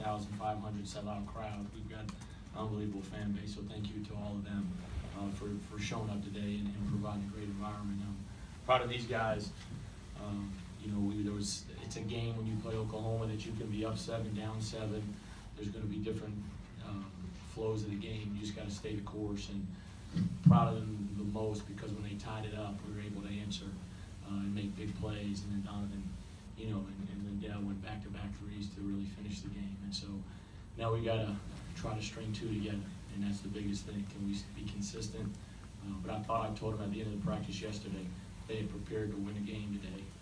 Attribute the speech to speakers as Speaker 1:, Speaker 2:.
Speaker 1: 4,500 sellout crowd. We've got an unbelievable fan base, so thank you to all of them for showing up today and providing a great environment. I'm proud of these guys. You know, it's a game when you play Oklahoma that you can be up 7, down 7. There's going to be different flows of the game. You just got to stay the course, and proud of them the most because when they tied it up, we were able to answer and make big plays, and then Donovan, you know, and Lindell went back-to-back threes to really finish the game. And so now we got to try to string 2 together, and that's the biggest thing. Can we be consistent? But I thought I told them at the end of the practice yesterday they had prepared to win a game today.